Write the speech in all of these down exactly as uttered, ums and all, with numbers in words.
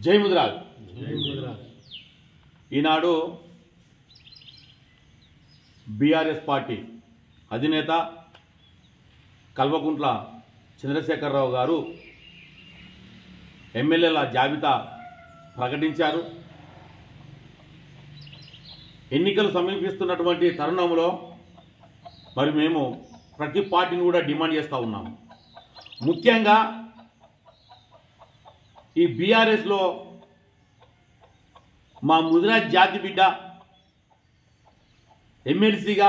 జై ముదిరాజ్. ఈనాడు BRS party అధినేత కల్వకుంట్ల చంద్రశేఖరరావు గారు ఎమ్మెల్యేల జాబితా ప్రకటించారు. ఎన్నికలు సమీపిస్తున్నటువంటి తరుణంలో మరి మేము ప్రతి పార్టీని కూడా డిమాండ్ చేస్తూ ఉన్నాము. ముఖ్యంగా ఈ బీఆర్ఎస్లో మా ముదిరాజ్ జాతి బిడ్డ ఎమ్మెల్సీగా,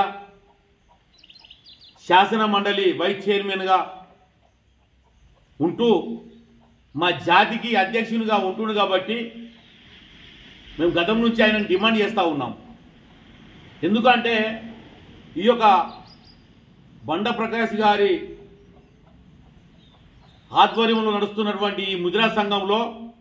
శాసన మండలి వైస్ చైర్మన్గా ఉంటూ మా జాతికి అధ్యక్షునిగా ఉంటుండు కాబట్టి మేము గతం నుంచి ఆయన డిమాండ్ చేస్తూ ఉన్నాం. ఎందుకంటే ఈ యొక్క బండ ప్రకాష్ గారి ఆధ్వర్యంలో నడుస్తున్నటువంటి ఈ ముదిరాజ్ సంఘంలో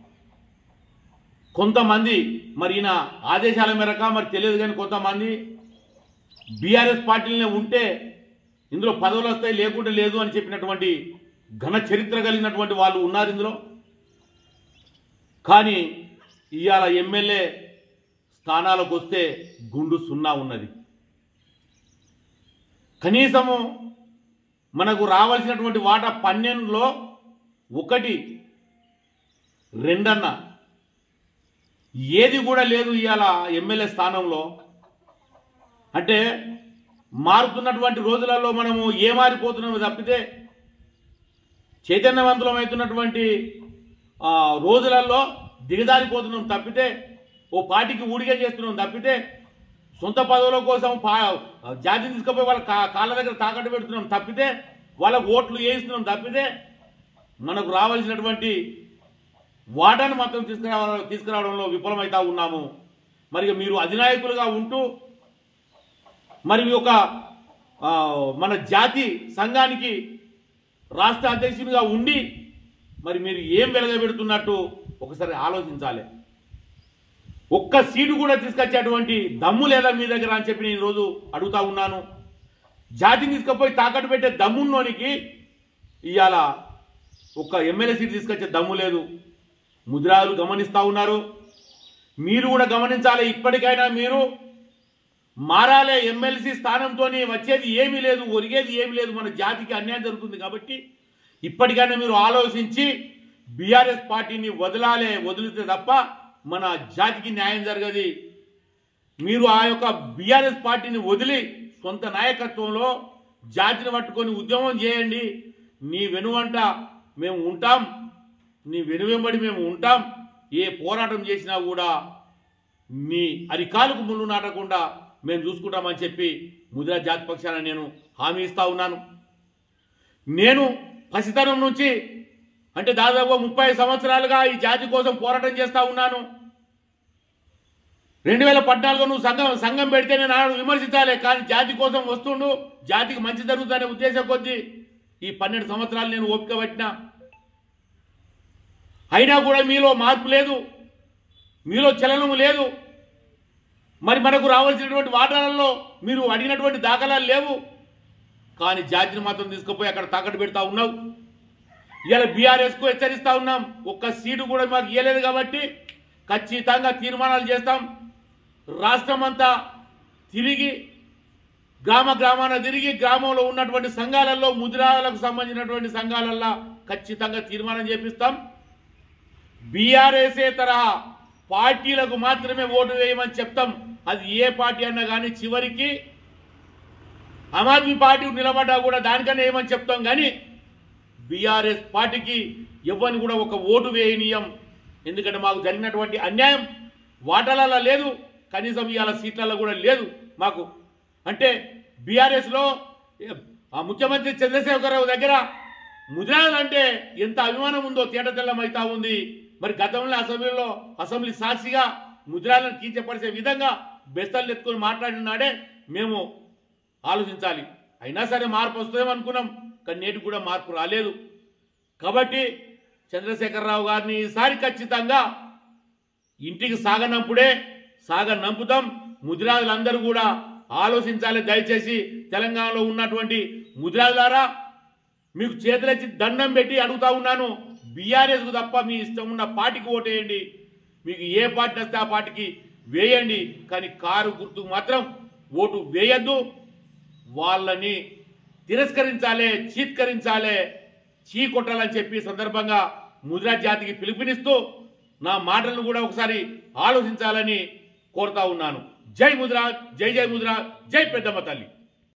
కొంతమంది మరి ఈయన ఆదేశాల మేరకు మరి తెలియదు కానీ కొంతమంది బీఆర్ఎస్ పార్టీలనే ఉంటే ఇందులో పదవులు వస్తాయి లేకుంటే లేదు అని చెప్పినటువంటి ఘన చరిత్ర కలిగినటువంటి వాళ్ళు ఉన్నారు ఇందులో. కానీ ఇవాళ ఎమ్మెల్యే స్థానాలకు వస్తే గుండు సున్నా ఉన్నది. కనీసము మనకు రావాల్సినటువంటి వాటా పన్నెండులో ఒకటి రెండన్న ఏది కూడా లేదు ఇవాళ ఎమ్మెల్యే స్థానంలో. అంటే మారుతున్నటువంటి రోజులలో మనము ఏ మారిపోతున్నామో తప్పితే చైతన్యవంతులమవుతున్నటువంటి రోజులలో దిగజారిపోతున్నాం తప్పితే ఓ పార్టీకి ఊడిగా చేస్తున్నాం తప్పితే సొంత పదవుల కోసం జాతిని తీసుకుపోయి వాళ్ళ కాళ్ళ దగ్గర తాకట్టు పెడుతున్నాం తప్పితే వాళ్ళకు ఓట్లు వేయిస్తున్నాం తప్పితే మనకు రావాల్సినటువంటి వాటాను మాత్రం తీసుకురావ తీసుకురావడంలో విఫలమవుతా ఉన్నాము. మరి మీరు అధినాయకులుగా ఉంటూ మరి ఒక మన జాతి సంఘానికి రాష్ట్ర అధ్యక్షునిగా ఉండి మరి మీరు ఏం వెలగబెడుతున్నట్టు ఒకసారి ఆలోచించాలి. ఒక్క సీటు కూడా తీసుకొచ్చేటువంటి దమ్ము లేదా మీ దగ్గర అని చెప్పి నేను ఈరోజు అడుగుతా ఉన్నాను. జాతిని తీసుకుపోయి తాకట్టు పెట్టే దమ్మున్నోనికి ఇవాళ ఒక్క ఎమ్మెల్యే సీటు తీసుకొచ్చే దమ్ము లేదు. ముదిరాజులు గమనిస్తూ ఉన్నారు, మీరు కూడా గమనించాలి. ఇప్పటికైనా మీరు మారాలే. ఎమ్మెల్సీ స్థానంతో వచ్చేది ఏమీ లేదు, ఒరిగేది ఏమీ లేదు. మన జాతికి అన్యాయం జరుగుతుంది కాబట్టి ఇప్పటికైనా మీరు ఆలోచించి బీఆర్ఎస్ పార్టీని వదలాలే. వదిలితే తప్ప మన జాతికి న్యాయం జరగదు. మీరు ఆ యొక్క బీఆర్ఎస్ పార్టీని వదిలి సొంత నాయకత్వంలో జాతిని పట్టుకొని ఉద్యమం చేయండి. నీ వెనువంట మేము ఉంటాం, నీ వెనువెంబడి మేము ఉంటాం. ఏ పోరాటం చేసినా కూడా నీ అరికాలకు ముళ్ళు నాటకుండా మేము చూసుకుంటామని చెప్పి ముదిరాజ్ జాతి పక్షాన నేను హామీ ఇస్తా ఉన్నాను. నేను పసితనం నుంచి అంటే దాదాపు ముప్పై సంవత్సరాలుగా ఈ జాతి కోసం పోరాటం చేస్తూ ఉన్నాను. రెండు వేల పద్నాలుగులో నువ్వు సంఘం సంఘం పెడితే నేను ఆడ విమర్శించాలి, కానీ జాతి కోసం వస్తుండు, జాతికి మంచి జరుగుతుందనే ఉద్దేశం కొద్దీ ఈ పన్నెండు సంవత్సరాలు నేను ఓపిక పట్టినా. అయినా కూడా మీలో మార్పు లేదు, మీలో చలనము లేదు. మరి మనకు రావాల్సినటువంటి వాటాలలో మీరు అడిగినటువంటి దాఖలాలు లేవు. కానీ జాతిని మాత్రం తీసుకుపోయి అక్కడ తాకట్టు పెడతా ఉన్నావు. ఇవాళ బీఆర్ఎస్కు హెచ్చరిస్తూ ఉన్నాం, ఒక్క సీటు కూడా మాకు ఇవ్వలేదు కాబట్టి ఖచ్చితంగా తీర్మానాలు చేస్తాం. రాష్ట్రం అంతా తిరిగి గ్రామ గ్రామాన తిరిగి గ్రామంలో ఉన్నటువంటి సంఘాలలో ముదిరాలకు సంబంధించినటువంటి సంఘాలల్లో ఖచ్చితంగా తీర్మానం చేపిస్తాం. బీఆర్ఎస్ఏ తరహా పార్టీలకు మాత్రమే ఓటు వేయమని చెప్తాం. అది ఏ పార్టీ అన్నా కానీ చివరికి ఆమ్ ఆద్మీ పార్టీ నిలబడ్డా కూడా దానికన్నా ఏమని చెప్తాం. కానీ బీఆర్ఎస్ పార్టీకి ఎవరిని కూడా ఒక ఓటు వేయనీయం. ఎందుకంటే మాకు జరిగినటువంటి అన్యాయం వాటాలలో లేదు, కనీసం ఇవాళ సీట్లలో కూడా లేదు మాకు. అంటే బీఆర్ఎస్లో ముఖ్యమంత్రి చంద్రశేఖరరావు దగ్గర ముదిరాజులు అంటే ఎంత అభిమానం ఉందో తేట తెల్లమైతా ఉంది. మరి గతంలో అసెంబ్లీలో అసెంబ్లీ సాక్షిగా ముదిరాజులను కించపరిచే విధంగా బెస్తలు ఎత్తుకొని మాట్లాడినాడే మేము ఆలోచించాలి. అయినా సరే మార్పు వస్తుందేమనుకున్నాం, కానీ నేటికి కూడా మార్పు రాలేదు. కాబట్టి చంద్రశేఖరరావు గారిని ఈసారి ఖచ్చితంగా ఇంటికి సాగనంపుడే సాగనంపుతాం. ముదిరాజులందరూ కూడా ఆలోచించాలి. దయచేసి తెలంగాణలో ఉన్నటువంటి ముదిరాజులారా మీకు చేతులెత్తి దండం పెట్టి అడుగుతా ఉన్నాను, బీఆర్ఎస్కు తప్ప మీ ఇష్టం ఉన్న పార్టీకి ఓటేయండి. మీకు ఏ పార్టీ వస్తే ఆ పార్టీకి వేయండి, కానీ కారు గుర్తుకు మాత్రం ఓటు వేయద్దు. వాళ్ళని తిరస్కరించాలి, చీత్కరించాలి, చీ కొట్టాలని చెప్పి సందర్భంగా ముదిరాజ్ జాతికి పిలుపునిస్తూ నా మాటలను కూడా ఒకసారి ఆలోచించాలని కోరుతా ఉన్నాను. జై ముదిరాజ్, జై జై ముదిరాజ్, జై పెద్దమ్మ తల్లి.